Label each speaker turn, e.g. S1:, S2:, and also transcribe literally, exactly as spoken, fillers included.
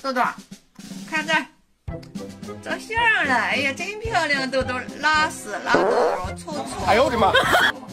S1: 豆豆，看这，照相了。哎呀，真漂亮，豆豆，拉屎拉到了，臭臭。
S2: 哎呦我的妈！